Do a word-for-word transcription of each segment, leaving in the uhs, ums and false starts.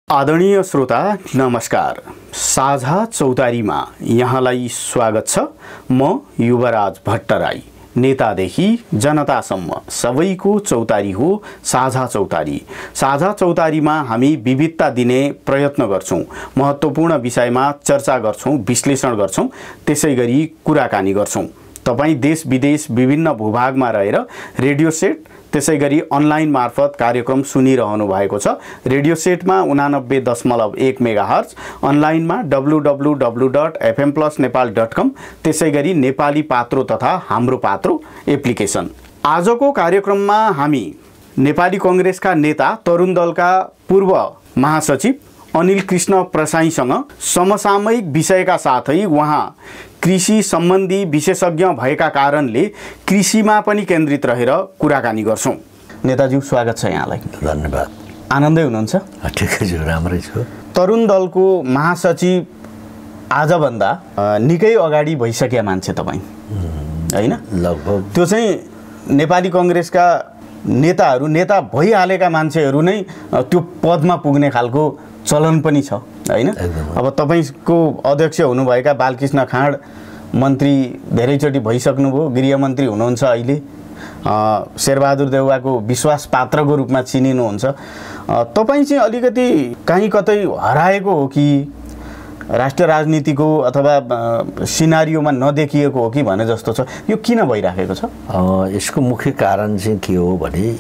आदरणीय श्रोता नमस्कार। साझा चौतारीमा यहाँलाई स्वागत छ। म युवराज भट्टराई। नेतादेखि जनतासम्म सबैको चौतारी हो साझा चौतारी। साझा चौतारीमा हामी विविधता दिने प्रयत्न गर्छौं, महत्त्वपूर्ण विषयमा चर्चा गर्छौं, विश्लेषण गर्छौं, त्यसैगरी कुराकानी गर्छौं। तपाई देश विदेश विभिन्न भूभागमा रहेर रेडियो सेट त्यसैगरी अनलाइन मार्फत कार्यक्रम सुनिरहनु भएको छ। रेडियो सेटमा उनानब्बे दशमलव एक मेगाहर्ज, अनलाइनमा W W W dot FM plus Nepal dot com, त्यसैगरी नेपाली पात्रो तथा हाम्रो पात्रो एप्लिकेसन। आजको कार्यक्रममा हामी नेपाली कांग्रेसका नेता तरुण दलका पूर्व महासचिव अनिल कृष्ण प्रसाईसँग समसामयिक विषयका साथै उहाँ कृषि सम्बन्धी विशेषज्ञ भएका कारणले कृषिमा पनि केन्द्रित रहेर कुराकानी गर्छौं। नेताज्यू स्वागत छ यहाँलाई। धन्यवाद। आनन्दै हुनुहुन्छ? ठिकै छु, राम्रै छु। तरुण दलको महासचिव आजभन्दा निकै अगाडि भइसक्या मान्छे तपाईँ, हैन? लगभग त्यो चाहिँ नेपाली कांग्रेसका नेताहरू नेता भइहालेका मान्छेहरू नै त्यो पदमा पुग्ने खालको चलन पनि छ, हैन? अब तपाईको अध्यक्ष हुनुभएका बालकृष्ण खाँड मन्त्री धेरैचोटि भइसक्नुभयो, गृहमन्त्री हुनुहुन्छ अहिले, शेरबहादुर देउवाको विश्वास पात्रको रूपमा चिनिनुहुन्छ। तपाईँ चाहिँ अलिकति कहीँ कतै हराएको हो कि राष्ट्रिय राजनीतिको अथवा सिनारियोमा नदेखिएको हो कि भने जस्तो छ। यो किन भइराखेको छ? यसको मुख्य कारण चाहिँ के हो भने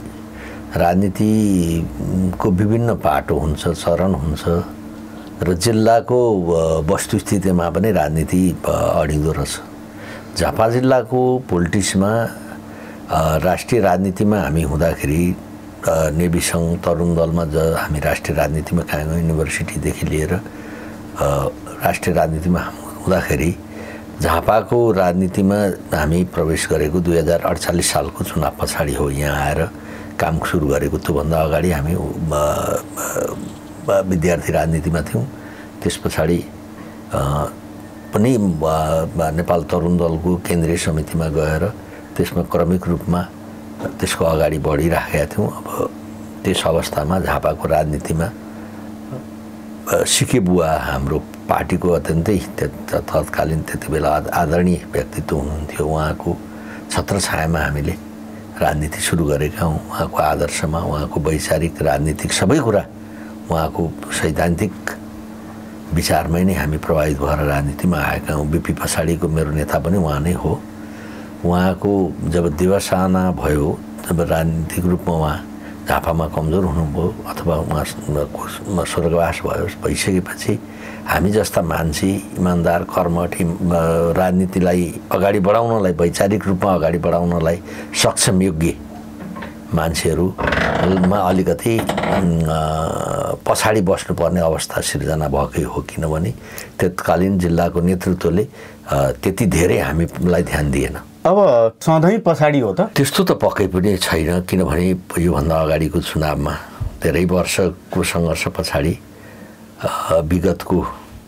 राजनीतिको विभिन्न पाटो हुन्छ, चरण हुन्छ र जिल्लाको वस्तुस्थितिमा पनि राजनीति अडिँदो रहेछ। झापा जिल्लाको पोलिटिक्समा राष्ट्रिय राजनीतिमा हामी हुँदाखेरि नेभी सङ्घ तरुण दलमा ज हामी राष्ट्रिय राजनीतिमा काङ्गो युनिभर्सिटीदेखि लिएर राष्ट्रिय राजनीतिमा हुँदाखेरि झापाको राजनीतिमा हामी प्रवेश गरेको दुई हजार अडचालिस सालको चुनाव पछाडि हो। यहाँ आएर काम सुरु गरेको। त्योभन्दा अगाडि हामी विद्यार्थी राजनीतिमा थियौँ। त्यस पछाडि पनि नेपाल तरुण दलको केन्द्रीय समितिमा गएर त्यसमा क्रमिक रूपमा त्यसको अगाडि बढिराखेका थियौँ। अब त्यस अवस्थामा झापाको राजनीतिमा सिके बुवा हाम्रो पार्टीको अत्यन्तै तत्कालीन त्यति बेला आदरणीय व्यक्तित्व हुनुहुन्थ्यो। उहाँको छत्रछायामा हामीले राजनीति सुरु गरेका हौँ। उहाँको आदर्शमा, उहाँको वैचारिक राजनीतिक सबै कुरा, उहाँको सैद्धान्तिक विचारमै नै हामी प्रभावित भएर राजनीतिमा आएका हौँ। बिपी पछाडिको मेरो नेता पनि उहाँ नै हो। उहाँको जब देवसाना भयो, जब राजनीतिक रूपमा उहाँ झापामा कमजोर हुनुभयो अथवा उहाँ स्वर्गवास भयो, भइसकेपछि हामी जस्ता मान्छे इमान्दार कर्मठी राजनीतिलाई अगाडि बढाउनलाई, वैचारिक रूपमा अगाडि बढाउनलाई सक्षम योग्य मान्छेहरूमा अलिकति पछाडि बस्नुपर्ने अवस्था सिर्जना भएकै हो। किनभने तत्कालीन जिल्लाको नेतृत्वले त्यति धेरै हामीलाई ध्यान दिएन। अब सधैँ पछाडि हो त? त्यस्तो त पक्कै पनि छैन। किनभने योभन्दा अगाडिको चुनावमा धेरै वर्षको सङ्घर्ष पछाडि विगतको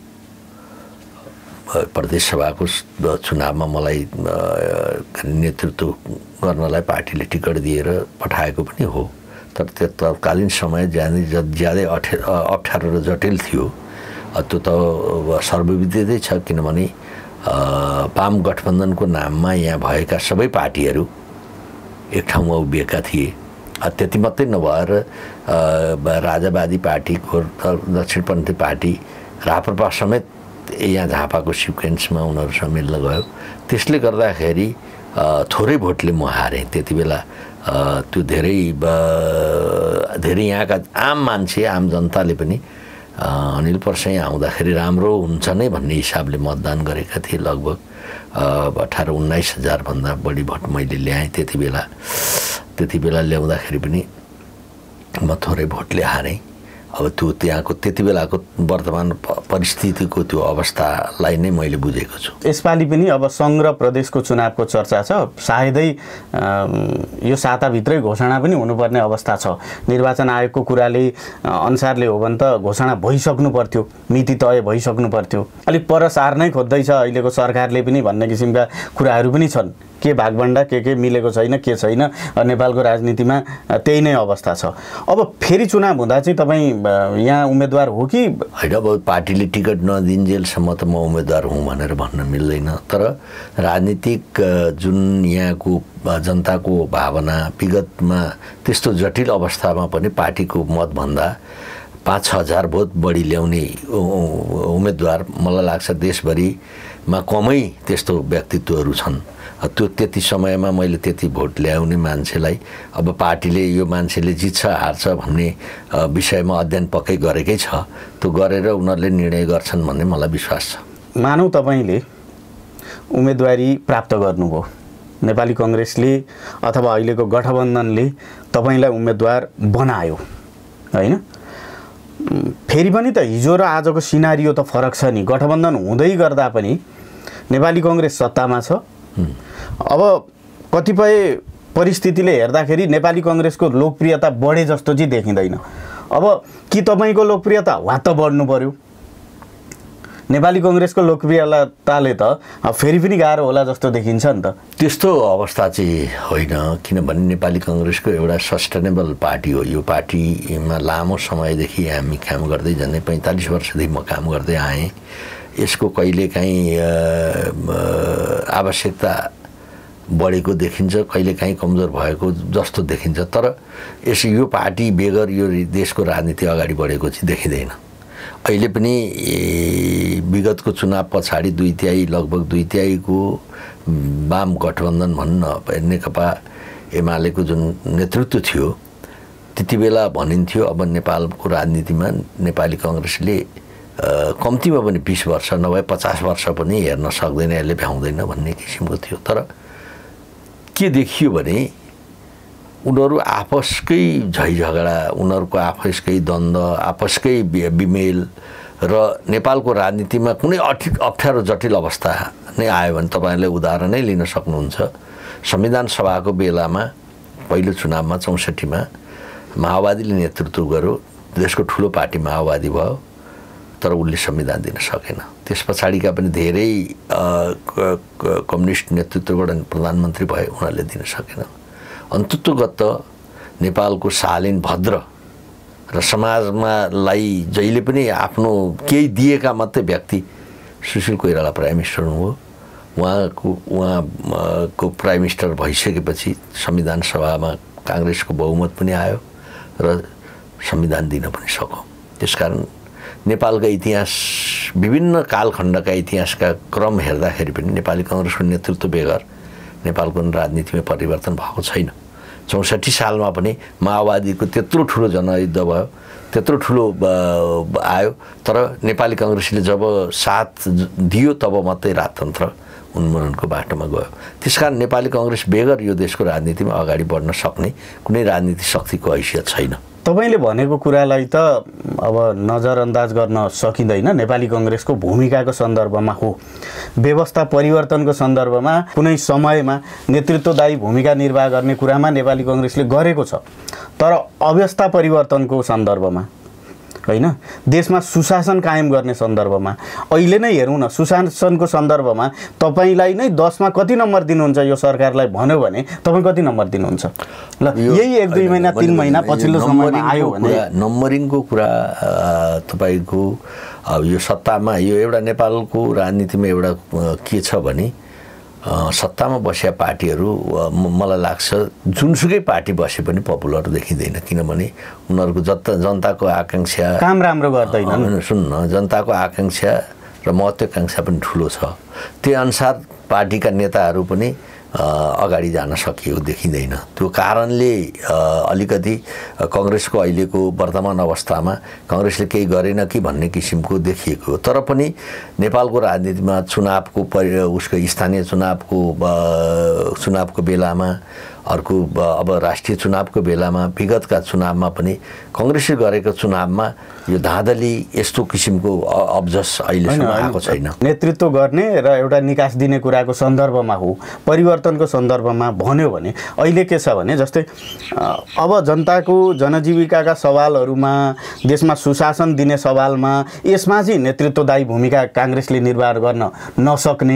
प्रदेश सभाको चुनावमा मलाई नेतृत्व गर्नलाई पार्टीले टिकट दिएर पठाएको पनि हो। तर त्यो तत्कालीन समय ज्यादै ज्यादै अठे अप्ठ्यारो र जटिल थियो। त्यो त सर्वविदितै छ। किनभने वाम गठबन्धनको नाममा यहाँ भएका सबै पार्टीहरू एक ठाउँमा उभिएका थिए। त्यति मात्रै नभएर राजावादी पार्टी, दक्षिणपन्थी पार्टी, राप्रपा समेत यहाँ झापाको सिक्वेन्समा उनीहरूसँग मिल्न गयो। त्यसले गर्दाखेरि थोरै भोटले म हारेँ। त्यति बेला त्यो धेरै धेरै यहाँका आम मान्छे, आम जनताले पनि अनिल प्रसाई आउँदाखेरि राम्रो हुन्छ नै भन्ने हिसाबले मतदान गरेका थिए। लगभग अठार उन्नाइस हजारभन्दा बढी भोट मैले ल्याएँ त्यति बेला। त्यति बेला ल्याउँदाखेरि पनि म थोरै भोटले हारेँ। अब त्यो त्यहाँको त्यति बेलाको वर्तमान परिस्थितिको त्यो अवस्थालाई नै मैले बुझेको छु। यसपालि पनि अब सङ्घ र प्रदेशको चुनावको चर्चा छ। सायदै यो साताभित्रै घोषणा पनि हुनुपर्ने अवस्था छ। निर्वाचन आयोगको कुराले अनुसारले हो भने त घोषणा भइसक्नु पर्थ्यो, मिति तय भइसक्नु पर्थ्यो। अलिक पर सार्नै खोज्दैछ अहिलेको सरकारले पनि भन्ने किसिमका कुराहरू पनि छन्। के भागभण्डा के के मिलेको छैन के छैन नेपालको राजनीतिमा त्यही नै अवस्था छ। अब फेरि चुनाव हुँदा चाहिँ तपाईँ यहाँ उम्मेदवार हो कि होइन? अब पार्टीले टिकट नदिन्जेलसम्म त म उम्मेदवार हुँ भनेर भन्न मिल्दैन। तर राजनीतिक जुन यहाँको जनताको भावना विगतमा त्यस्तो जटिल अवस्थामा पनि पार्टीको मतभन्दा पाँच छ हजार भोट बढी ल्याउने उम्मेदवार मलाई लाग्छ देशभरिमा कमै त्यस्तो व्यक्तित्वहरू छन्। त्यो त्यति समयमा मैले त्यति भोट ल्याउने मान्छेलाई अब पार्टीले यो मान्छेले जित्छ हार्छ भन्ने विषयमा अध्ययन पक्कै गरेकै छ। त्यो गरेर उनीहरूले निर्णय गर्छन् भन्ने मलाई विश्वास छ। मानौ तपाईँले उम्मेदवारी प्राप्त गर्नुभयो, नेपाली कांग्रेसले अथवा अहिलेको गठबन्धनले तपाईँलाई उम्मेदवार बनायो हैन? फेरि पनि त हिजो र आजको सिनारियो त फरक छ नि। गठबन्धन हुँदै गर्दा पनि नेपाली कांग्रेस सत्तामा छ। अब कतिपय परिस्थितिले हेर्दाखेरि नेपाली कांग्रेसको लोकप्रियता बढे जस्तो चाहिँ देखिँदैन। अब कि तपाईँको लोकप्रियता वात्त बढ्नु पर्यो? नेपाली कांग्रेसको लोकप्रियताले त फेरि पनि गाह्रो होला जस्तो देखिन्छ नि त। त्यस्तो अवस्था चाहिँ होइन, किनभने नेपाली कांग्रेसको एउटा सस्टेनेबल पार्टी हो। यो पार्टीमा लामो समयदेखि हामी काम गर्दै झन्डै पैँतालिस वर्षदेखि म काम गर्दै आएँ। यसको कहिलेकाहीँ आवश्यकता बढेको देखिन्छ, कहिलेकाहीँ कमजोर भएको जस्तो देखिन्छ। तर यस यो पार्टी बेगर यो देशको राजनीति अगाडि बढेको चाहिँ देखिँदैन। अहिले पनि विगतको चुनाव पछाडि दुई तिहाई लगभग दुई तिहाईको वाम गठबन्धन भन्न नेकपा एमालेको जुन नेतृत्व थियो त्यति बेला भनिन्थ्यो अब नेपालको राजनीतिमा नेपाली कांग्रेसले कम्तीमा पनि बीस वर्ष नभए पचास वर्ष पनि हेर्न सक्दैन, यसले भ्याउँदैन भन्ने किसिमको थियो। तर के देखियो भने उनीहरू आपसकै झैझगडा, उनीहरूको आपसकै द्वन्द्व, आपसकै बिमेल र नेपालको राजनीतिमा कुनै अप्ठ्यारो जटिल अवस्था नै आयो भने तपाईँहरूले उदाहरणै लिन सक्नुहुन्छ। संविधान सभाको बेलामा पहिलो चुनावमा चौसठीमा माओवादीले नेतृत्व गर्यो, देशको ठुलो पार्टी माओवादी भयो, तर उसले संविधान दिन सकेन। त्यस पछाडिका पनि धेरै कम्युनिस्ट नेतृत्वबाट प्रधानमन्त्री भए, उनीहरूले दिन सकेन। अन्ततोगत नेपालको शालीन भद्र र समाजमा लाई जहिले पनि आफ्नो केही दिएका मात्रै व्यक्ति सुशील कोइराला प्राइम मिनिस्टर हुनुभयो। उहाँको उहाँको प्राइम मिनिस्टर भइसकेपछि संविधान सभामा कांग्रेसको बहुमत पनि आयो र संविधान दिन पनि सक्यो। त्यसकारण नेपालका इतिहास, विभिन्न कालखण्डका इतिहासका क्रम हेर्दाखेरि पनि नेपाली कांग्रेसको नेतृत्व बेगर नेपालको राजनीतिमा परिवर्तन भएको छैन। चौसठी सालमा पनि माओवादीको त्यत्रो ठुलो जनयुद्ध भयो, त्यत्रो ठुलो आयो, तर नेपाली कांग्रेसले जब साथ दियो तब मात्रै राजतन्त्र उन्मूलनको बाटोमा गयो। त्यसकारण नेपाली कांग्रेस बेगर यो देशको राजनीतिमा अगाडि बढ्न सक्ने कुनै राजनीतिक शक्तिको हैसियत छैन। तपाईले भनेको कुरालाई त अब नजरअन्दाज गर्न सकिँदैन। नेपाली कांग्रेसको भूमिकाको सन्दर्भमा हो, व्यवस्था परिवर्तनको सन्दर्भमा कुनै समयमा नेतृत्वदायी भूमिका निर्वाह गर्ने कुरामा नेपाली कांग्रेसले गरेको छ। तर अवस्था परिवर्तनको सन्दर्भमा हैन, देशमा सुशासन कायम गर्ने सन्दर्भमा अहिले नै हेरौँ न, सुशासनको सन्दर्भमा तपाईलाई नै दसमा कति नम्बर दिनुहुन्छ यो सरकारलाई भन्यो भने तपाईँ कति नम्बर दिनुहुन्छ? ल यही एक दुई महिना तीन महिना पछिल्लो समयमा आयो भने नम्बरिङको कुरा तपाईको अब यो सत्तामा यो एउटा नेपालको राजनीतिमा एउटा के छ भने सत्तामा बसेका पार्टीहरू मलाई लाग्छ जुनसुकै पार्टी बसे पनि पपुलर देखिँदैन, किनभने उनीहरूको जता जनताको आकांक्षा काम राम्रो गर्दैनन्। सुन्न, जनताको आकांक्षा र महत्त्वाकांक्षा पनि ठुलो छ, त्यही अनुसार पार्टीका नेताहरू पनि अगाडि जान सकिएको देखिँदैन। त्यो कारणले अलिकति कांग्रेसको अहिलेको वर्तमान अवस्थामा कांग्रेसले केही गरेन कि भन्ने किसिमको देखिएको। तर पनि नेपालको राजनीतिमा चुनावको परि उसको स्थानीय चुनावको चुनावको बेलामा, अर्को अब राष्ट्रिय चुनावको बेलामा, विगतका चुनावमा पनि कांग्रेसले गरेको चुनावमा यो धाँधली यस्तो किसिमको अब्जस अहिलेसम्म आएको छैन। नेतृत्व गर्ने र एउटा निकास दिने कुराको सन्दर्भमा हो, परिवर्तनको सन्दर्भमा भन्यो भने अहिले के छ भने जस्तै अब जनताको जनजीविकाका सवालहरूमा, देशमा सुशासन दिने सवालमा, यसमा चाहिँ नेतृत्वदायी भूमिका कांग्रेसले निर्वाह गर्न नसक्ने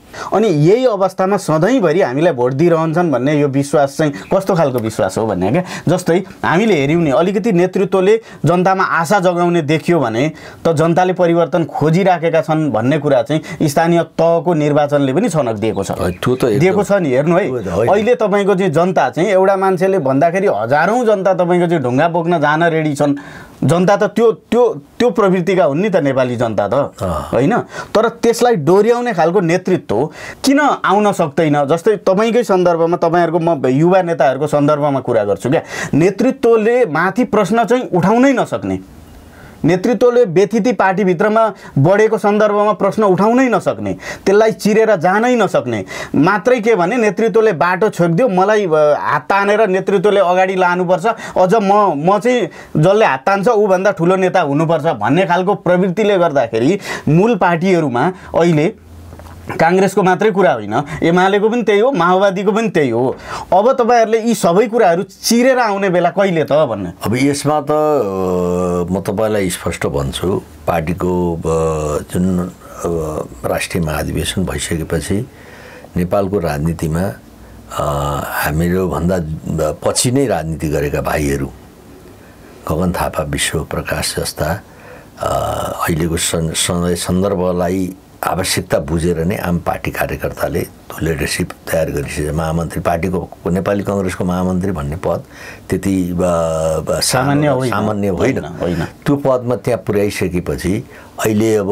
अनि यही अवस्थामा सधैँभरि हामीलाई भोट दिइरहन्छन् भन्ने यो विश्वास चाहिँ कस्तो खालको विश्वास हो भन्ने क्या। जस्तै हामीले हेऱ्यौँ नि अलिकति नेतृत्वले जनतामा आशा जगाउने देखियो भने त जनताले परिवर्तन खोजिराखेका छन् भन्ने कुरा चाहिँ स्थानीय तहको निर्वाचनले पनि छनक दिएको छ दिएको छ नि। हेर्नु है अहिले तपाईँको चाहिँ जनता चाहिँ एउटा मान्छेले भन्दाखेरि हजारौँ जनता तपाईँको चाहिँ ढुङ्गा बोक्न जान रेडी छन्। जनता त त्यो त्यो त्यो प्रवृत्तिका हुन् नि त नेपाली जनता त होइन। तर त्यसलाई डोर्याउने खालको नेतृत्व किन आउन सक्दैन? जस्तै तपाईँकै सन्दर्भमा तपाईँहरूको म युवा नेताहरूको सन्दर्भमा कुरा गर्छु क्या। नेतृत्वले माथि प्रश्न चाहिँ उठाउनै नसक्ने, नेतृत्वले व्यथिति पार्टीभित्रमा बढेको सन्दर्भमा प्रश्न उठाउनै नसक्ने, त्यसलाई चिरेर जानै नसक्ने, मात्रै के भने नेतृत्वले बाटो छोकिदियो मलाई हात तानेर नेतृत्वले अगाडि लानुपर्छ, अझ म म चाहिँ जसले हात तान्छ ऊभन्दा ठुलो नेता हुनुपर्छ भन्ने खालको प्रवृत्तिले गर्दाखेरि मूल पार्टीहरूमा अहिले काङ्ग्रेसको मात्रै कुरा होइन, एमालेको पनि त्यही हो, माओवादीको पनि त्यही हो। अब तपाईँहरूले यी सबै कुराहरू चिरेर आउने बेला कहिले त भन्ने? अब यसमा त म तपाईँलाई स्पष्ट भन्छु, पार्टीको जुन राष्ट्रिय महाधिवेशन भइसकेपछि नेपालको राजनीतिमा हामीहरू भन्दा पछि नै राजनीति गरेका भाइहरू गगन थापा, विश्व प्रकाश जस्ता अहिलेको सन्दर्भलाई आवश्यकता बुझेर नै आम पार्टी कार्यकर्ताले त्यो लिडरसिप तयार गरिसके। महामन्त्री पार्टीको नेपाली काङ्ग्रेसको महामन्त्री भन्ने पद त्यति सामान्य सामान्य होइन, त्यो पदमा त्यहाँ पुर्याइसकेपछि अहिले अब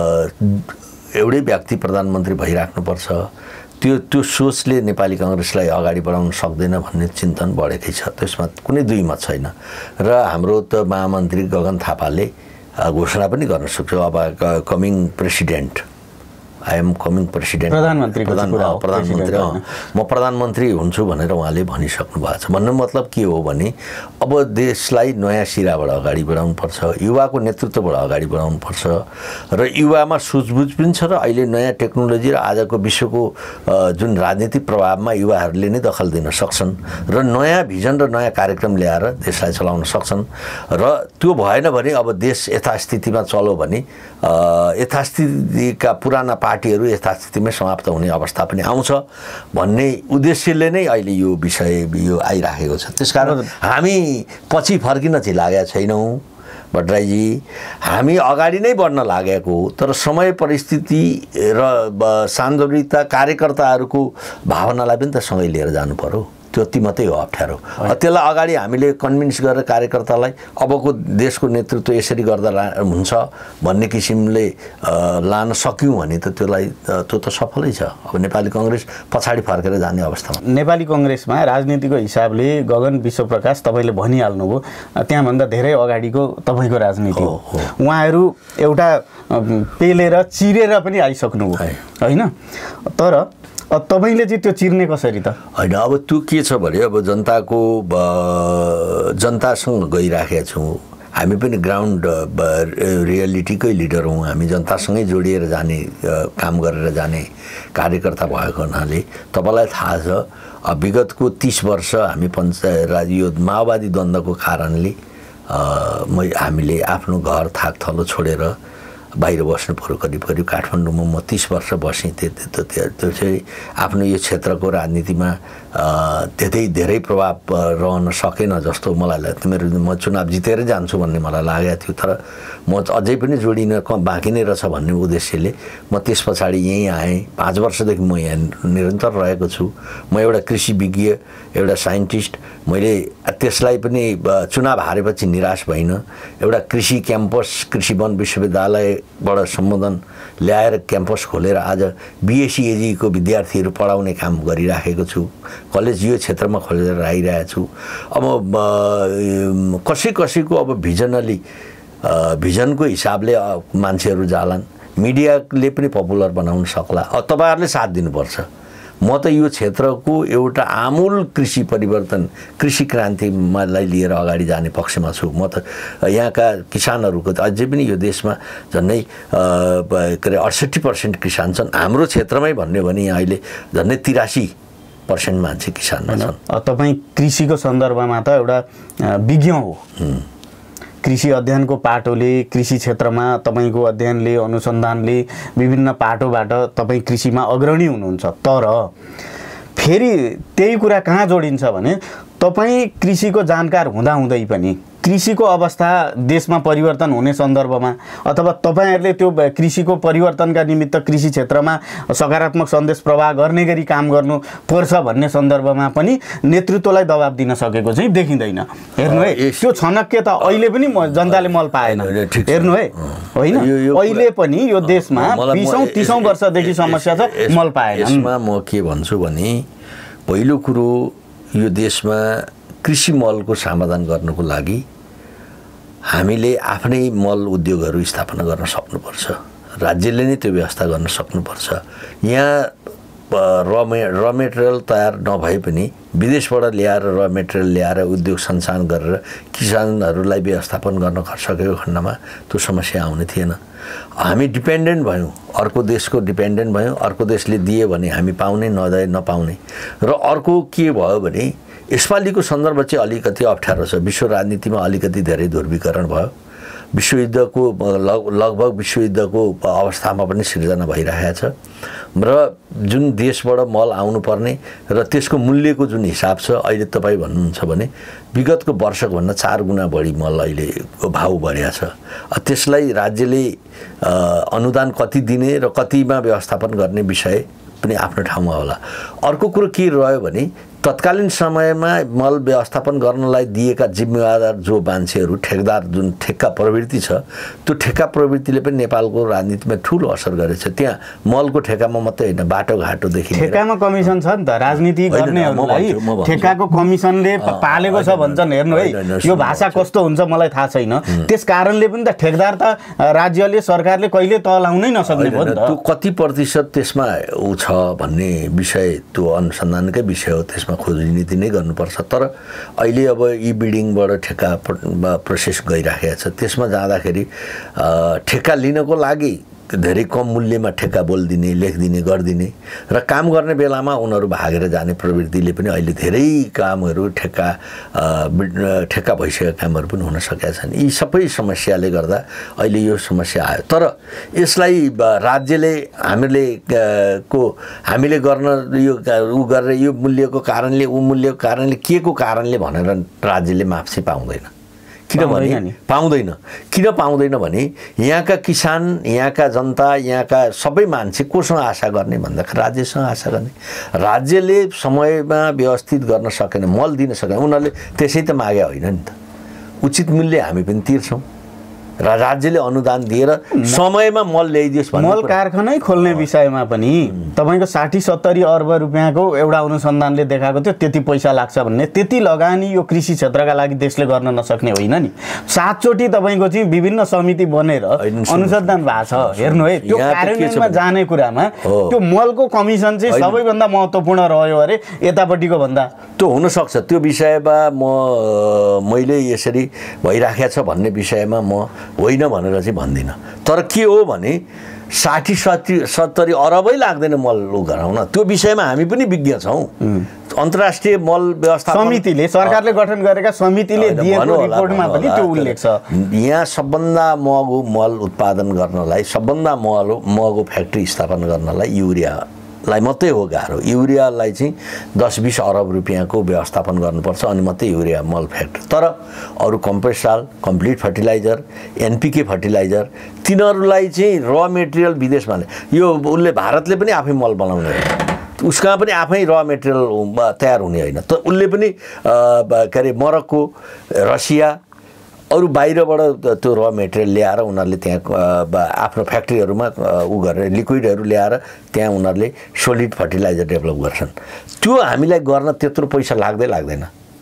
एउटै व्यक्ति प्रधानमन्त्री भइराख्नुपर्छ त्यो त्यो सोचले नेपाली काङ्ग्रेसलाई अगाडि बढाउन सक्दैन भन्ने चिन्तन बढेकै छ। त्यसमा कुनै दुई मत छैन। र हाम्रो त महामन्त्री गगन थापाले घोषणा पनि गर्न सक्छ अब coming president, I am coming president, प्रधानमन्त्री प्रधानमन्त्री म प्रधानमन्त्री हुन्छु भनेर उहाँले भनिसक्नु भएको छ। भन्नु मतलब के हो भने अब देशलाई नयाँ सिराबाट अगाडि बढाउनुपर्छ, युवाको नेतृत्वबाट अगाडि बढाउनुपर्छ र युवामा सुझबुझ पनि छ र अहिले नयाँ टेक्नोलोजी र आजको विश्वको जुन राजनीतिक प्रभावमा युवाहरूले नै दखल दिन सक्छन् र नयाँ भिजन र नयाँ कार्यक्रम ल्याएर देशलाई चलाउन सक्छन्। र त्यो भएन भने अब देश यथास्थितिमा चल्यो भने यथास्थितिका पुराना पार्टीहरू यथास्थितिमै समाप्त हुने अवस्था पनि आउँछ भन्ने उद्देश्यले नै अहिले यो विषय यो आइराखेको छ। त्यसकारण हामी पछि फर्किन चाहिँ लागेका छैनौँ भट्टराईजी, हामी अगाडि नै बढ्न लागेको हो। तर समय परिस्थिति र सान्दर्भिकता कार्यकर्ताहरूको भावनालाई पनि त सँगै लिएर जानु पर्यो, त्यति मात्रै हो अप्ठ्यारो। त्यसलाई अगाडि हामीले कन्भिन्स गरेर कार्यकर्तालाई अबको देशको नेतृत्व यसरी गर्दा हुन्छ भन्ने किसिमले लान सक्यौँ भने त त्यसलाई त्यो त सफलै छ। अब नेपाली काङ्ग्रेस पछाडि फर्केर जाने अवस्थामा नेपाली काङ्ग्रेसमा राजनीतिको हिसाबले गगन विश्वप्रकाश तपाईँले भनिहाल्नुभयो त्यहाँभन्दा धेरै अगाडिको तपाईँको राजनीति हो। उहाँहरू एउटा पेलेर चिरेर पनि आइसक्नुभयो होइन। तर तपाईँले चाहिँ त्यो चिर्ने कसरी त? होइन, अब त्यो के छ भने अब जनताको जनतासँग गइराखेका छौँ हामी पनि, ग्राउन्ड रियालिटीकै लिडर हौँ हामी, जनतासँगै जोडिएर जाने काम गरेर जाने कार्यकर्ता भएको हुनाले तपाईँलाई थाहा छ विगतको तीस वर्ष हामी पञ्चायत राज यो माओवादी द्वन्द्वको कारणले हामीले आफ्नो घर थाकथलो छोडेर बाहिर बस्नु पऱ्यो। करिब करिब काठमाडौँमा म तीस वर्ष बसेँ। त्यो त्यो चाहिँ आफ्नो यो क्षेत्रको राजनीतिमा त्यतै धेरै प्रभाव रहन सकेन जस्तो मलाई लाग्यो। मेरो म चुनाव जितेरै जान्छु भन्ने मलाई लागेको थियो, तर म अझै पनि जोडिन बाँकी नै रहेछ भन्ने उद्देश्यले म त्यस पछाडि यहीँ आएँ। पाँच वर्षदेखि म यहाँ निरन्तर रहेको छु। म एउटा कृषि विज्ञ, एउटा साइन्टिस्ट। मैले त्यसलाई पनि चुनाव हारेपछि निराश भइनँ। एउटा कृषि क्याम्पस, कृषि वन विश्वविद्यालयबाट सम्बोधन ल्याएर क्याम्पस खोलेर आज बिएससी एजीको विद्यार्थीहरू पढाउने काम गरिराखेको छु। कलेज यो क्षेत्रमा खोलेर आइरहेको छु। अब कसै कसैको अब भिजनली भिजनको हिसाबले मान्छेहरू जालान्, मिडियाले पनि पपुलर बनाउन सक्ला। अब तपाईँहरूले साथ दिनुपर्छ। म त यो क्षेत्रको एउटा आमूल कृषि परिवर्तन, कृषि क्रान्तिलाई लिएर अगाडि जाने पक्षमा छु। म त यहाँका किसानहरूको त अझै पनि यो देशमा झन्डै के अरे अडसट्ठी पर्सेन्ट किसान छन्। हाम्रो क्षेत्रमै भन्यो भने यहाँ अहिले झन्डै तिरासी पर्सेन्ट मान्छे किसानमा छन्। तपाईँ कृषिको सन्दर्भमा त एउटा विज्ञ हो, कृषि अध्ययनको पाटोले कृषि क्षेत्रमा तपाईँको अध्ययनले अनुसन्धानले विभिन्न पाटोबाट तपाईँ कृषिमा अग्रणी हुनुहुन्छ। तर फेरि त्यही कुरा कहाँ जोडिन्छ भने तपाईँ कृषिको जानकार हुँदाहुँदै पनि कृषिको अवस्था देशमा परिवर्तन हुने सन्दर्भमा अथवा तपाईँहरूले त्यो कृषिको परिवर्तनका निमित्त कृषि क्षेत्रमा सकारात्मक सन्देश प्रवाह गर्ने गरी काम गर्नुपर्छ भन्ने सन्दर्भमा पनि नेतृत्वलाई दबाब दिन सकेको चाहिँ देखिँदैन। हेर्नु है, त्यो छनक्य त अहिले पनि जनताले मल पाएन। हेर्नु है, होइन अहिले पनि यो देशमा बिसौँ तिसौँ वर्षदेखि समस्या छ, मल पाएन। यसमा म के भन्छु भने पहिलो कुरो यो देशमा कृषि मलको समाधान गर्नको लागि हामीले आफ्नै मल उद्योगहरू स्थापना गर्न सक्नुपर्छ। राज्यले नै त्यो व्यवस्था गर्न सक्नुपर्छ। यहाँ र मे र मेटेरियल तयार नभए पनि विदेशबाट ल्याएर र मेटेरियल ल्याएर उद्योग सञ्चालन गरेर किसानहरूलाई व्यवस्थापन गर्न सकेको खण्डमा त्यो समस्या आउने थिएन। हामी डिपेन्डेन्ट भयौँ, अर्को देशको डिपेन्डेन्ट भयौँ। अर्को देशले दिए भने हामी पाउने, नदिए नपाउने। र अर्को के भयो भने यसपालिको सन्दर्भ चाहिँ अलिकति अप्ठ्यारो छ। विश्व राजनीतिमा अलिकति धेरै ध्रुवीकरण भयो। विश्वयुद्धको लग लगभग विश्वयुद्धको अवस्थामा पनि सिर्जना भइरहेको छ र जुन देशबाट मल आउनुपर्ने र त्यसको मूल्यको जुन हिसाब छ अहिले तपाईँ भन्नुहुन्छ भने विगतको वर्षको भन्दा चार गुणा बढी मल अहिलेको भाउ बढेको छ। त्यसलाई राज्यले अनुदान कति दिने र कतिमा व्यवस्थापन गर्ने विषय पनि आफ्नो ठाउँमा होला। अर्को कुरो के रह्यो भने तत्कालीन समयमा मल व्यवस्थापन गर्नलाई दिएका जिम्मेवार जो मान्छेहरू ठेकदार जुन ठेक्का प्रवृत्ति छ त्यो ठेक्का प्रवृत्तिले पनि नेपालको राजनीतिमा ठुलो असर गरेछ। त्यहाँ मलको ठेक्कामा मात्रै होइन, बाटोघाटोदेखि ठेक्कामा कमिसन छ नि त, राजनीति गर्नेहरूलाई ठेक्काको कमिसनले पालेको छ भन्छन्। हेर्नु है, यो भाषा कस्तो हुन्छ मलाई थाहा छैन। त्यस कारणले पनि त ठेकदार त राज्यले सरकारले कहिले तलाउनै नसक्ने भयो नि त। त्यो कति प्रतिशत त्यसमा ऊ छ भन्ने विषय त्यो अनुसन्धानकै विषय हो, त्यसमा खोज नीति नै गर्नुपर्छ। तर अहिले अब ई बिडिङबाट ठेक्का प्रोसेस गइराखेको छ। त्यसमा जाँदाखेरि ठेक्का लिनको लागि धेरै कम मूल्यमा ठेक्का बोलिदिने, लेखिदिने, गरिदिने र काम गर्ने बेलामा उनीहरू भागेर जाने प्रवृत्तिले पनि अहिले धेरै कामहरू ठेक्का ठेक्का भइसकेका कामहरू पनि हुन सकेका छन्। यी सबै समस्याले गर्दा अहिले यो समस्या आयो। तर यसलाई राज्यले हामीले को हामीले गर्न यो ऊ गरेर यो मूल्यको कारणले ऊ मूल्यको कारणले के को कारणले भनेर राज्यले माफ चाहिँ पाउँदैन। किनभने पाउँदैन किन पाउँदैन भने यहाँका किसान, यहाँका जनता, यहाँका सबै मान्छे कोसँग आशा गर्ने भन्दाखेरि राज्यसँग आशा गर्ने। राज्यले समयमा व्यवस्थित गर्न सकेन, मल दिन सकेन, उनीहरूले त्यसै त मागे होइन नि त। उचित मूल्य हामी पनि तिर्छौँ र राज्यले अनुदान दिएर समयमा मल ल्याइदियोस् भन्ने। मल कारखानै खोल्ने विषयमा पनि तपाईँको साठी सत्तरी अर्ब रुपियाँको एउटा अनुसन्धानले देखाएको थियो त्यति पैसा लाग्छ भन्ने। त्यति लगानी यो कृषि क्षेत्रका लागि देशले गर्न नसक्ने होइन नि। सातचोटि तपाईँको चाहिँ विभिन्न समिति बनेर अनुसन्धान भएको छ। हेर्नु है, त्यो कार्यान्वयनमा जाने कुरामा त्यो मलको कमिसन चाहिँ सबैभन्दा महत्त्वपूर्ण रह्यो अरे यतापट्टिको भन्दा। त्यो हुनसक्छ, त्यो विषयमा म मैले यसरी भइराखेको छ भन्ने विषयमा म होइन भनेर चाहिँ भन्दिनँ। तर के हो भने साठी साठी सत्तरी अरबै लाग्दैन मल गराउन, त्यो विषयमा हामी पनि विज्ञ छौँ। अन्तर्राष्ट्रिय मल व्यवस्थापन समितिले, सरकारले गठन गरेका समितिले दिएको रिपोर्टमा पनि त्यो उल्लेख छ। यहाँ सबभन्दा महँगो मल उत्पादन गर्नलाई, सबभन्दा महँगो महँगो फ्याक्ट्री स्थापना गर्नलाई युरियालाई मात्रै हो गाह्रो। युरियालाई चाहिँ दस बिस अरब रुपियाँको व्यवस्थापन गर्नुपर्छ अनि मात्रै युरिया मल फ्याक्ट्री। तर अरू कम्पोस्टाल, कम्प्लिट फर्टिलाइजर, एनपिके फर्टिलाइजर तिनीहरूलाई चाहिँ र मेटेरियल विदेशमा यो उसले भारतले पनि आफै मल बनाउने होइन, उसका पनि आफै र मेटेरियल तयार हुने होइन। त उसले पनि के अरे मरक्को, रसिया अरू बाहिरबाट त्यो र मेटेरियल ल्याएर उनीहरूले त्यहाँ आफ्नो फ्याक्ट्रीहरूमा उ गरेर लिक्विडहरू ल्याएर त्यहाँ उनीहरूले सोलिड फर्टिलाइजर डेभलप गर्छन्। त्यो हामीलाई गर्न त्यत्रो पैसा लाग्दै लाग्दैन।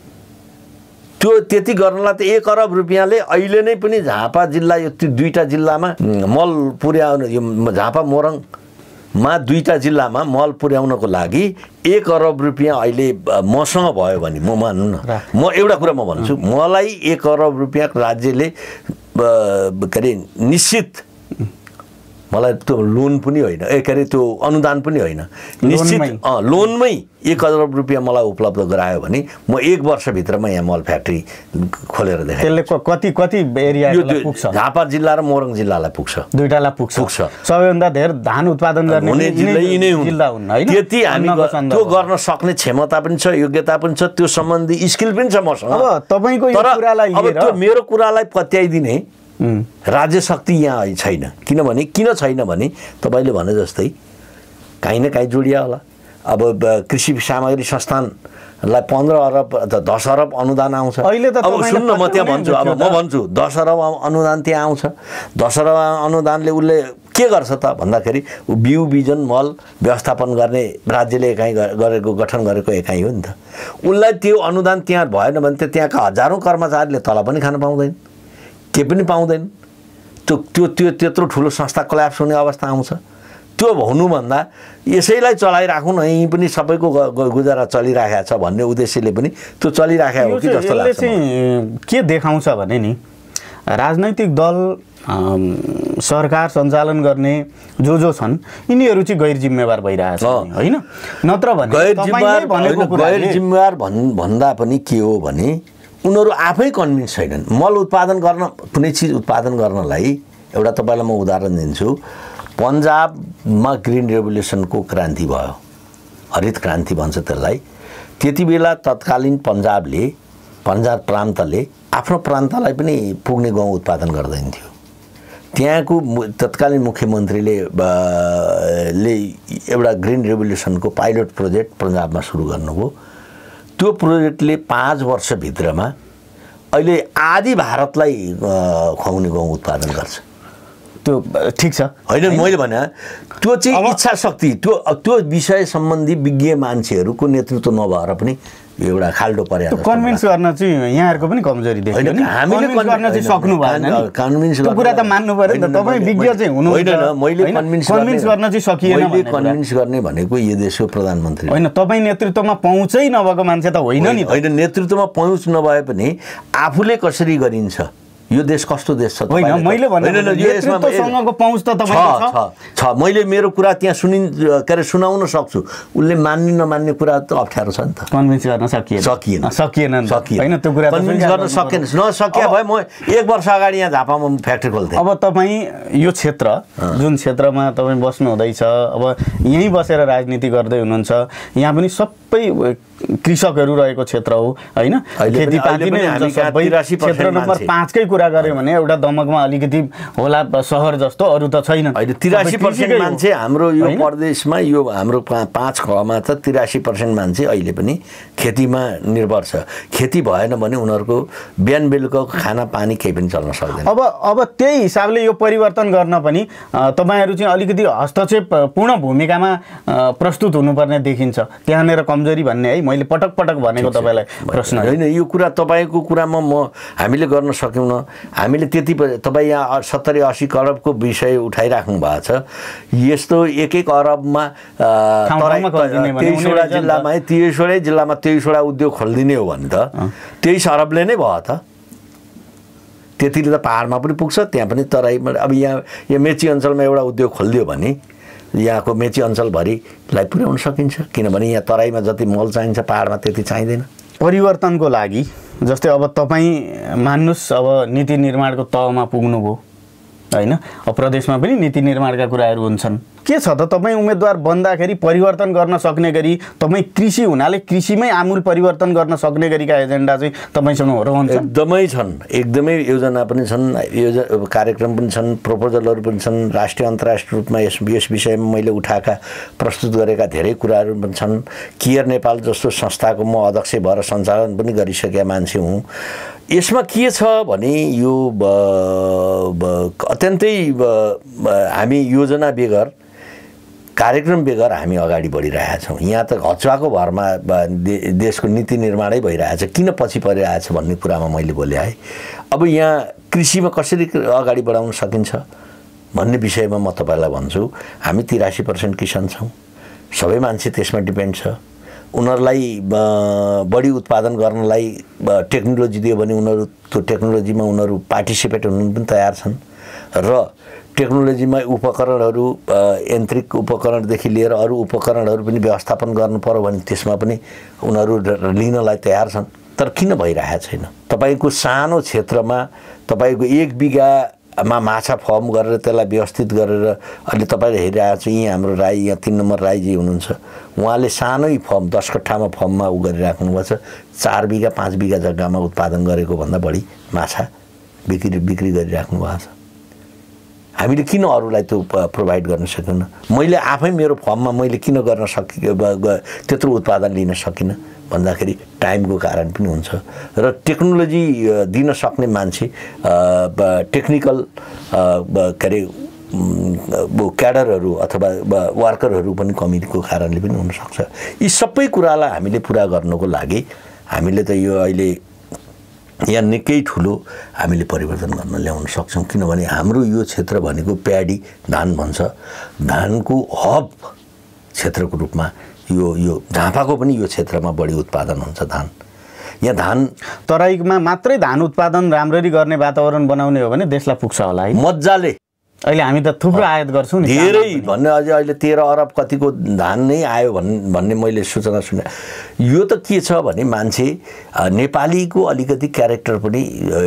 त्यो त्यति गर्नलाई त एक अरब रुपियाँले अहिले नै पनि झापा जिल्ला, यो दुईवटा जिल्लामा मल पुर्याउनु, यो झापा मोरङमा दुईवटा जिल्लामा मल पुर्याउनको लागि एक अरब रुपियाँ अहिले मसँग भयो भने म मान्नु न, म एउटा कुरा म भन्छु, मलाई एक अरब रुपियाँ राज्यले के अरे निश्चित मलाई त्यो लोन पनि होइन, ए के अरे त्यो अनुदान पनि होइन, निश्चित अँ लोनमै एक अरब रुपियाँ मलाई उपलब्ध गरायो भने म एक वर्षभित्रमा यहाँ मल फ्याक्ट्री खोलेर देखाएँ। त्यसले कति कति एरियालाई पुग्छ? झापा जिल्ला र मोरङ जिल्लालाई पुग्छ, दुईटालाई पुग्छ। पुग्छ सबैभन्दा धेरै धान उत्पादन गर्ने हुने जिल्ला यिनै हुन् जिल्ला हुन् हैन? त्यति हामी त्यो गर्न सक्ने क्षमता पनि छ, योग्यता पनि छ, त्यो सम्बन्धी स्किल पनि छ मसँग। अब तपाईको यो कुरालाई अब त्यो मेरो कुरालाई पत्याइदिने राज्य शक्ति यहाँ छैन। किनभने किन छैन भने तपाईँले भने जस्तै काहीँ न काहीँ जोडिया होला। अब कृषि सामग्री संस्थानलाई पन्ध्र अरब दस अरब अनुदान आउँछ। अब सुन्नु म त्यहाँ भन्छु, अब म भन्छु दस अरब अनुदान त्यहाँ आउँछ। दस अरब अनुदानले उसले के गर्छ त भन्दाखेरि बिउ बिजन मल व्यवस्थापन गर्ने राज्यले एकाइ गरेको गठन गरेको एकाइ हो नि त। उसलाई त्यो अनुदान त्यहाँ भएन भने त त्यहाँका हजारौँ कर्मचारीले तलब पनि खान पाउँदैन, के पनि पाउँदैन। त्यो त्यो त्यो त्यत्रो ठुलो संस्था कोल्याप्स हुने अवस्था आउँछ। त्यो हुनुभन्दा यसैलाई चलाइराखौँ न, यहीँ पनि सबैको गुजारा चलिराखेको छ भन्ने उद्देश्यले पनि त्यो चलिराखेको हो कि जस्तो लाग्छ। के देखाउँछ भने नि राजनैतिक दल सरकार सञ्चालन गर्ने जो जो छन् यिनीहरू चाहिँ गैर जिम्मेवार भइरहेछन् होइन? नत्र भने गैर जिम्मेवार भनेको गैर जिम्मेवार भन् भन्दा पनि के हो भने उनीहरू आफै कन्भिन्स छैनन्। मल उत्पादन गर्न कुनै चिज उत्पादन गर्नलाई एउटा तपाईँलाई म उदाहरण दिन्छु। पन्जाबमा ग्रिन रेभोल्युसनको क्रान्ति भयो, हरित क्रान्ति भन्छ त्यसलाई। त्यति बेला तत्कालीन पन्जाबले पन्जाब प्रान्तले आफ्नो प्रान्तलाई पनि पुग्ने गहुँ उत्पादन गर्दैन थियो। त्यहाँको तत्कालीन मुख्यमन्त्रीले ले एउटा ग्रिन रेभोल्युसनको पाइलट प्रोजेक्ट पन्जाबमा सुरु गर्नुभयो। त्यो प्रोजेक्टले पाँच वर्षभित्रमा अहिले आधी भारतलाई खुवाउने गहुँ उत्पादन गर्छ। त्यो ठिक छ होइन? मैले भने त्यो चाहिँ इच्छा शक्ति, त्यो त्यो विषय सम्बन्धी विज्ञ मान्छेहरूको नेतृत्व नभएर पनि एउटा खाल्डो पर्या। कन्भिन्स गर्न चाहिँ यहाँहरूको पनि कमजोरी देखियो नि। हामीले गर्न चाहिँ सक्नु भएन नि। कन्भिन्स त्यो कुरा त मान्नु पर्यो नि त। तपाईँ विज्ञ चाहिँ हुनु होइन। मैले कन्भिन्स कन्भिन्स गर्न चाहिँ सकिएन। मैले कन्भिन्स गर्ने भनेको यो देशको प्रधानमन्त्री होइन। तपाईँ नेतृत्वमा पहुँचै नभएको मान्छे त होइन नि। होइन, नेतृत्वमा पहुँच नभए पनि आफूले कसरी गरिन्छ, यो देश कस्तो देश छ होइन? मैले भने नेतृत्वसँगको पहुँच त तपाईँको छ छ मैले मेरो कुरा त्यहाँ सुनिन् के अरे सुनाउन सक्छु। उसले मान्ने नमान्ने कुरा त अप्ठ्यारो छ नि त। कन्भिन्स गर्न सकिएन सकिएन सकिएन सकिएन होइन? त्यो कुरा कन्भिन्स गर्न सकेन। नसकिया भए म एक वर्ष अगाडि यहाँ झापामा फ्याक्ट्री खोल्थेँ। अब तपाईँ यो क्षेत्र जुन क्षेत्रमा तपाईँ बस्नु हुँदैछ, अब यहीँ बसेर राजनीति गर्दै हुनुहुन्छ, यहाँ पनि सबै कृषकहरू रहेको क्षेत्र हो होइन? खेतीपाती नै हुन्छ सबै। क्षेत्र नम्बर पाँचकै कुरा गऱ्यो भने एउटा दमकमा अलिकति होला सहर जस्तो, अरू त छैन। अहिले तिरासी पर्सेन्ट मान्छे हाम्रो यो प्रदेशमा, यो हाम्रो पाँच खमा त तिरासी पर्सेन्ट मान्छे अहिले पनि खेतीमा निर्भर छ। खेती भएन भने उनीहरूको बिहान बेलुकाको खाना पानी केही पनि चल्न सक्दैन। अब अब त्यही हिसाबले यो परिवर्तन गर्न पनि तपाईँहरू चाहिँ अलिकति हस्तक्षेपपूर्ण भूमिकामा प्रस्तुत हुनुपर्ने देखिन्छ। त्यहाँनिर कमजोरी भन्ने है मैले पटक पटक भनेको तपाईँलाई प्रश्न होइन। यो कुरा तपाईँको कुरामा म हामीले गर्न सक्यौँ। हामीले त्यति तपाईँ यहाँ सत्तरी अस्सी अरबको विषय उठाइराख्नु भएको छ। यस्तो एक एक अरबमा तेइसवटा जिल्लामा है तेइसवटै जिल्लामा तेइसवटा उद्योग खोलिदिने हो भने त तेइस अरबले नै भयो त। त्यतिले त पाहाडमा पनि पुग्छ, त्यहाँ पनि तराईमा। अब यहाँ यो मेची अञ्चलमा एउटा उद्योग खोलिदियो भने यहाँको मेची अञ्चलभरिलाई पुर्याउन सकिन्छ। किनभने यहाँ तराईमा जति मल चाहिन्छ पाहाडमा त्यति चाहिँदैन। परिवर्तनको लागि जस्तै अब तपाईँ मान्नुहोस् अब नीति निर्माणको तहमा पुग्नुभयो होइन? अब प्रदेशमा पनि नीति निर्माणका कुराहरू हुन्छन्। के छ त तपाईँ उम्मेदवार बन्दाखेरि परिवर्तन गर्न सक्ने गरी, तपाईँ कृषि हुनाले कृषिमै आमूल परिवर्तन गर्न सक्ने गरीका एजेन्डा चाहिँ तपाईँसँग रहन्छ? एकदमै छन्, एकदमै योजना पनि छन्, योजना कार्यक्रम पनि छन्, प्रपोजलहरू पनि छन्। राष्ट्रिय अन्तर्राष्ट्रिय रूपमा यस यस विषयमा मैले उठाएका प्रस्तुत गरेका धेरै कुराहरू पनि छन्। केयर नेपाल जस्तो संस्थाको म अध्यक्ष भएर सञ्चालन पनि गरिसकेका मान्छे हुँ। यसमा के छ भने यो अत्यन्तै हामी योजना बेगर, कार्यक्रम बेगर हामी अगाडि बढिरहेका छौँ। यहाँ त हचुवाको भरमा दे, देशको नीति निर्माणै भइरहेछ। किन पछि परिरहेछ भन्ने कुरामा मैले बोले है। अब यहाँ कृषिमा कसरी अगाडि बढाउन सकिन्छ भन्ने विषयमा म तपाईँलाई भन्छु। हामी तिरासी पर्सेन्ट किसान छौँ, सबै मान्छे त्यसमा डिपेन्ड छ। उनीहरूलाई बढी उत्पादन गर्नलाई टेक्नोलोजी दियो भने उनीहरू त्यो टेक्नोलोजीमा उनीहरू पार्टिसिपेट हुनु पनि तयार छन्। र टेक्नोलोजीमा उपकरणहरू यान्त्रिक उपकरणदेखि लिएर अरू उपकरणहरू पनि व्यवस्थापन गर्नु पर्यो भने त्यसमा पनि उनीहरू लिनलाई तयार छन्। तर किन भइरहेको छैन? तपाईँको सानो क्षेत्रमा तपाईँको एक बिघामा माछा फर्म गरेर त्यसलाई व्यवस्थित गरेर अहिले तपाईँले हेरिरहेको छ, यहीँ हाम्रो राई, यहाँ तीन नम्बर राईजी हुनुहुन्छ, उहाँले सानै फर्म दस कट्ठामा फर्ममा उ गरिराख्नु भएको छ। चार बिघा पाँच बिघा जग्गामा उत्पादन गरेको भन्दा बढी माछा बिक्री बिक्री गरिराख्नु भएको छ। हामीले किन अरूलाई त्यो प्रोभाइड गर्न सकेन? मैले आफै मेरो फर्ममा मैले किन गर्न सकि त्यत्रो उत्पादन लिन सकिनँ भन्दाखेरि टाइमको कारण पनि हुन्छ र टेक्नोलोजी दिन सक्ने मान्छे, टेक्निकल के अरे क्याडरहरू अथवा वर्करहरू पनि कमीको कारणले पनि हुनसक्छ। यी सबै कुरालाई हामीले पुरा गर्नको लागि हामीले त यो अहिले यहाँ निकै ठुलो हामीले परिवर्तन गर्न ल्याउन सक्छौँ। किनभने हाम्रो यो क्षेत्र भनेको प्याडी धान भन्छ, धानको हब क्षेत्रको रूपमा यो यो झापाको पनि यो क्षेत्रमा बढी उत्पादन हुन्छ धान। यहाँ धान तराईमा मात्रै धान उत्पादन राम्ररी गर्ने वातावरण बनाउने हो भने देशलाई पुग्छ होला है मजाले। अहिले हामी त थुप्रो आयात गर्छौँ नि, धेरै भन्ने अझै अहिले तेह्र अरब कतिको धान नै आयो भन् भन्ने मैले सूचना सुने। यो त के छ भने मान्छे नेपालीको अलिकति क्यारेक्टर पनि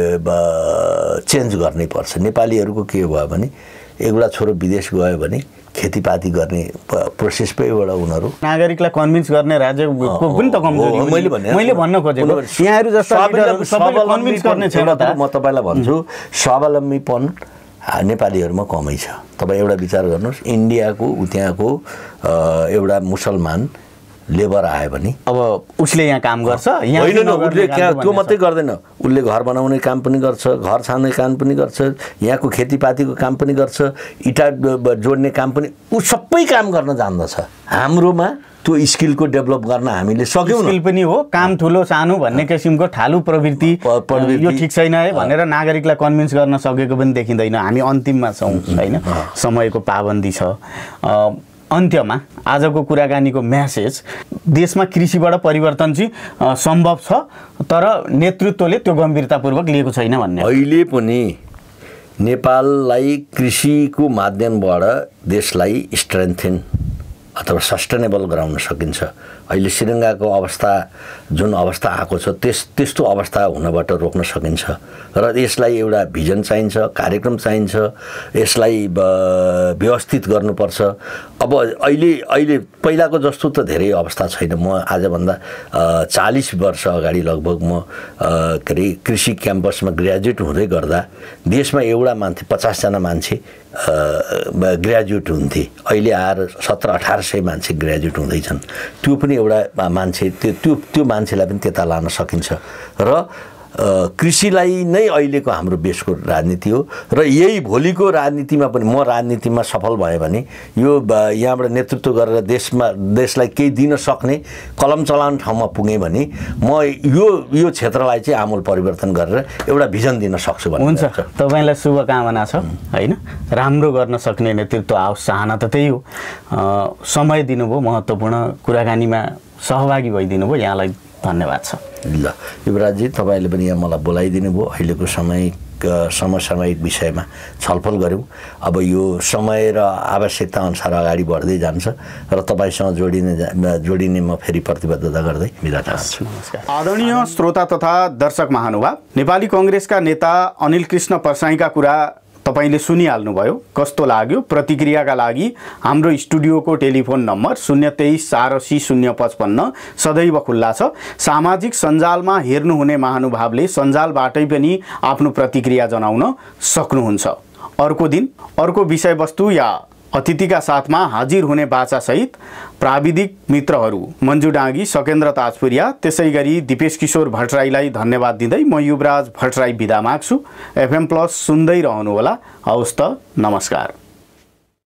चेन्ज गर्नै पर्छ। नेपालीहरूको के भयो भने एउटा छोरो विदेश गयो भने खेतीपाती गर्ने प्रोसेसपैबाट उनीहरू नागरिकलाई कन्भिन्स गर्ने राज्यको पनि त कमजोरी हो। मैले मैले भन्न खोजेको यहाँहरू जस्तो कन्भिन्स गर्ने छैन। म तपाईँलाई भन्छु स्वावलम्बीपन नेपालीहरूमा कमै छ। तपाईँ एउटा विचार गर्नुहोस्, इन्डियाको त्यहाँको एउटा मुसलमान लेबर आयो भने अब उसले यहाँ काम गर्छ, यहाँ होइन उसले त्यो मात्रै गर्दैन, उसले घर बनाउने काम पनि गर्छ, घर छान्ने काम पनि गर्छ, यहाँको खेतीपातीको काम पनि गर्छ, इँटा जोड्ने काम पनि, ऊ सबै काम गर्न जान्दछ। हाम्रोमा त्यो स्किलको डेभलप गर्न हामीले सक्यौँ। स्किल पनि हो, काम ठुलो सानो भन्ने किसिमको ठालु प्रवृत्ति यो ठिक छैन है भनेर नागरिकलाई कन्भिन्स गर्न सकेको पनि देखिँदैन। हामी अन्तिममा छौँ होइन, समयको पाबन्दी छ। अन्त्यमा आजको कुराकानीको म्यासेज, देशमा कृषिबाट परिवर्तन चाहिँ सम्भव छ तर नेतृत्वले त्यो गम्भीरतापूर्वक लिएको छैन भन्ने। अहिले पनि नेपाललाई कृषिको माध्यमबाट देशलाई स्ट्रेन्थेन अथवा सस्टेनेबल गराउन सकिन्छ। अहिले श्रीलङ्काको अवस्था जुन अवस्था आएको छ त्यस त्यस्तो अवस्था हुनबाट रोक्न सकिन्छ र यसलाई एउटा भिजन चाहिन्छ, कार्यक्रम चाहिन्छ, यसलाई व्यवस्थित गर्नुपर्छ। अब अहिले अहिले पहिलाको जस्तो त धेरै अवस्था छैन। म आजभन्दा चालिस वर्ष अगाडि लगभग म के अरे कृषि क्याम्पसमा ग्रेजुएट हुँदै गर्दा देशमा एउटा मान्छे पचासजना मान्छे ग्रेजुएट हुन्थे। अहिले आएर सत्र अठार सय मान्छे ग्रेजुएट हुँदैछन्। त्यो पनि एउटा मान्छे त्यो त्यो त्यो मान्छेलाई पनि त्यता लान सकिन्छ र कृषिलाई नै अहिलेको हाम्रो देशको राजनीति हो र यही भोलिको राजनीतिमा पनि म राजनीतिमा सफल भएँ भने यो यहाँबाट नेतृत्व गरेर देशमा देशलाई केही दिन सक्ने कलम चलाउने ठाउँमा पुगेँ भने म यो यो क्षेत्रलाई चाहिँ आमूल परिवर्तन गरेर एउटा भिजन दिन सक्छु भन्ने हुन्छ। तपाईँलाई शुभकामना छ होइन, राम्रो गर्न सक्ने नेतृत्व आओस्, चाहना त त्यही हो। समय दिनुभयो, महत्त्वपूर्ण कुराकानीमा सहभागी भइदिनु भयो, यहाँलाई धन्यवाद छ। ल युवराजजी, तपाईँले पनि यहाँ मलाई बोलाइदिनु भयो। अहिलेको समय समसामयिक विषयमा छलफल गऱ्यौँ। अब यो समय र आवश्यकता अनुसार अगाडि बढ्दै जान्छ र तपाईँसँग जोडिने जोडिने म फेरि प्रतिबद्धता गर्दै बिदा चाहन्छु। नमस्कार। आदरणीय श्रोता तथा दर्शक महानुभाव, नेपाली कङ्ग्रेसका नेता अनिल कृष्ण परसाईका कुरा तपाईले सुनिहाल्नुभयो। कस्तो लाग्यो? प्रतिक्रियाका लागि हाम्रो स्टुडियोको टेलिफोन नम्बर शून्य तेइस चार असी शून्य पचपन्न सदैव खुल्ला छ। सामाजिक सञ्जालमा हेर्नुहुने महानुभावले सञ्जालबाटै पनि आफ्नो प्रतिक्रिया जनाउन सक्नुहुन्छ। अर्को दिन अर्को विषयवस्तु या अतिथिका साथमा हाजिर हुने बाचासहित प्राविधिक मित्रहरू मन्जु डाँगी, सकेन्द्र ताजपुरिया, त्यसै गरी दिपेश किशोर भट्टराईलाई धन्यवाद दिँदै म युवराज भट्टराई बिदा माग्छु। एफएम प्लस सुन्दै रहनुहोला। हवस् त, नमस्कार।